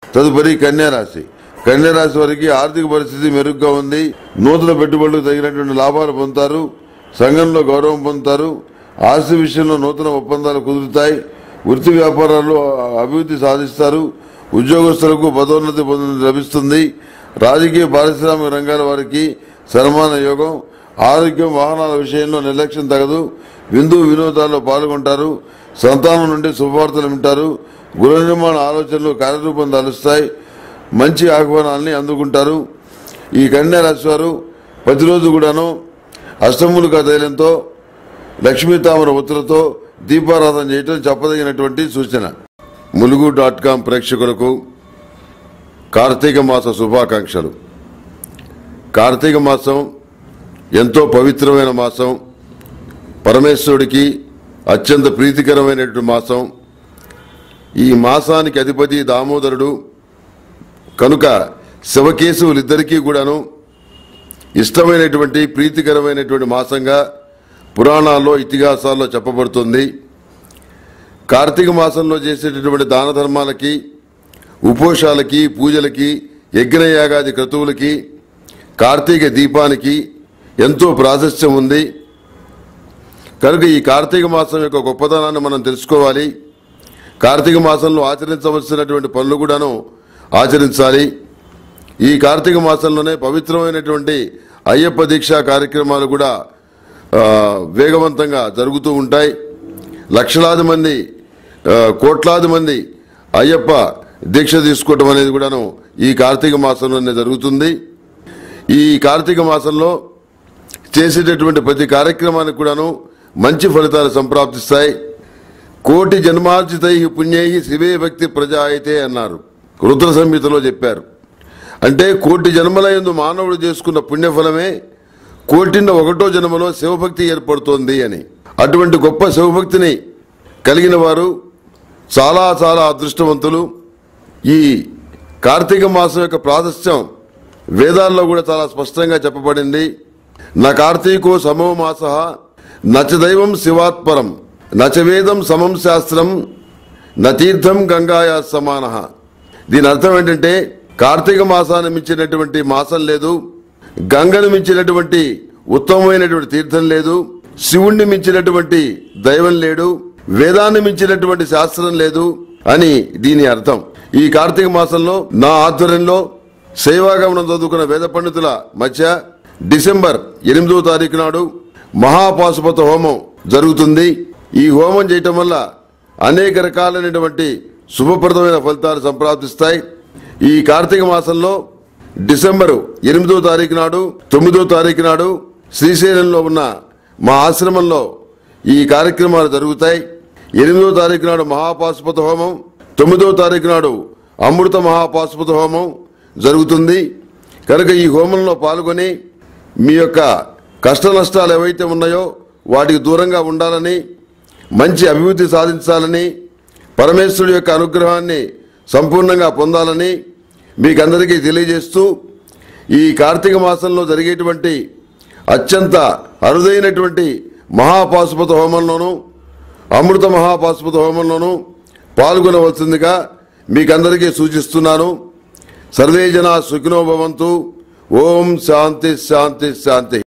తదుపరి కన్యారాశి. కన్యారాశి వారికి ఆర్థిక పరిస్థితి మెరుగ్గా ఉంది. నూతన పెట్టుబడులకు తగినటువంటి లాభాలు పొందుతారు. సంఘంలో గౌరవం పొందుతారు. ఆస్తి విషయంలో నూతన ఒప్పందాలు కుదురుతాయి. వృత్తి వ్యాపారాల్లో అభివృద్ధి సాధిస్తారు. ఉద్యోగస్తులకు పదోన్నతి లభిస్తుంది. రాజకీయ పారిశ్రామిక రంగాల వారికి సన్మాన యోగం. ఆరోగ్యం వాహనాల విషయంలో నిర్లక్ష్యం తగదు. విందు వినోదాల్లో పాల్గొంటారు. సంతానం నుండి శుభవార్తలు వింటారు. గృహ నిర్మాణ ఆలోచనలు కార్యరూపం దాలుస్తాయి. మంచి ఆహ్వానాన్ని అందుకుంటారు. ఈ కన్యా రాశి వారు ప్రతిరోజు కూడాను అష్టమూలికా తైలంతో లక్ష్మీ తామర ఒత్తులతో దీపారాధన చేయడం చెప్పదగినటువంటి సూచన. ములుగు.com ప్రేక్షకులకు కార్తీక మాస శుభాకాంక్షలు. కార్తీక మాసం ఎంతో పవిత్రమైన మాసం. పరమేశ్వరుడికి అత్యంత ప్రీతికరమైనటువంటి మాసం. ఈ మాసానికి అధిపతి దామోదరుడు కనుక శివకేశవులిద్దరికీ కూడాను ఇష్టమైనటువంటి ప్రీతికరమైనటువంటి మాసంగా పురాణాల్లో ఇతిహాసాల్లో చెప్పబడుతుంది. కార్తీక మాసంలో చేసేటటువంటి దాన ధర్మాలకి, ఉపోషాలకి, పూజలకి, యజ్ఞయాగాది క్రతువులకి, కార్తీక దీపానికి ఎంతో ప్రాశస్త్యం ఉంది. కనుక ఈ కార్తీక మాసం యొక్క గొప్పతనాన్ని మనం తెలుసుకోవాలి. కార్తీక మాసంలో ఆచరించవలసినటువంటి పనులు కూడాను ఆచరించాలి. ఈ కార్తీక మాసంలోనే పవిత్రమైనటువంటి అయ్యప్ప దీక్షా కార్యక్రమాలు కూడా వేగవంతంగా జరుగుతూ ఉంటాయి. లక్షలాది మంది, కోట్లాది మంది అయ్యప్ప దీక్ష తీసుకోవటం అనేది కూడాను ఈ కార్తీక మాసంలోనే జరుగుతుంది. ఈ కార్తీక మాసంలో చేసేటటువంటి ప్రతి కార్యక్రమానికి కూడాను మంచి ఫలితాలు సంప్రాప్తిస్తాయి. కోటి జన్మార్జితై పుణ్యై శివే భక్తి ప్రజాయితే అన్నారు, రుద్ర సంహితలో చెప్పారు. అంటే కోటి జన్మల యందు మానవుడు చేసుకున్న పుణ్యఫలమే కోటిన్న ఒకటో జన్మలో శివభక్తి ఏర్పడుతోంది అని. అటువంటి గొప్ప శివభక్తిని కలిగిన వారు చాలా చాలా అదృష్టవంతులు. ఈ కార్తీక మాసం యొక్క ప్రాశస్త్యం వేదాల్లో కూడా చాలా స్పష్టంగా చెప్పబడింది. నా కార్తీకో సమో మాస నచ దైవం శివాత్పరం నచ వేదం సమం శాస్త్రం నతీర్థం గంగాయా సమాన. దీని అర్థం ఏంటంటే కార్తీక మాసాన్ని మించినటువంటి మాసం లేదు, గంగను మించినటువంటి ఉత్తమమైనటువంటి తీర్థం లేదు, శివుణ్ణి మించినటువంటి దైవం లేడు, వేదాన్ని మించినటువంటి శాస్త్రం లేదు అని దీని అర్థం. ఈ కార్తీక మాసంలో నా ఆధ్వర్యంలో శైవాగమనం చదువుకున్న వేద పండితుల మధ్య డిసెంబర్ 8వ తారీఖు నాడు మహాపాశుపత హోమం జరుగుతుంది. ఈ హోమం చేయటం వల్ల అనేక రకాలైనటువంటి శుభప్రదమైన ఫలితాలు సంప్రాప్తిస్తాయి. ఈ కార్తీక మాసంలో డిసెంబరు 8వ తారీఖు నాడు, 9వ తారీఖు నాడు శ్రీశైలంలో ఉన్న మా ఆశ్రమంలో ఈ కార్యక్రమాలు జరుగుతాయి. 8వ తారీఖు నాడు మహాపాశుపత హోమం, 9వ తారీఖు నాడు అమృత మహాపాశుపత హోమం జరుగుతుంది. కనుక ఈ హోమంలో పాల్గొని మీ యొక్క కష్ట నష్టాలు ఏవైతే ఉన్నాయో వాటికి దూరంగా ఉండాలని, మంచి అభివృద్ధి సాధించాలని, పరమేశ్వరుడి యొక్క అనుగ్రహాన్ని సంపూర్ణంగా పొందాలని మీకందరికీ తెలియజేస్తూ, ఈ కార్తీక మాసంలో జరిగేటువంటి అత్యంత అరుదైనటువంటి మహాపాశుపత హోమంలోనూ అమృత మహాపాశుపత హోమంలోనూ పాల్గొనవలసిందిగా మీకందరికీ సూచిస్తున్నాను. సర్వే జనా సుఖినో భవంతు. ఓం శాంతి శాంతి శాంతి.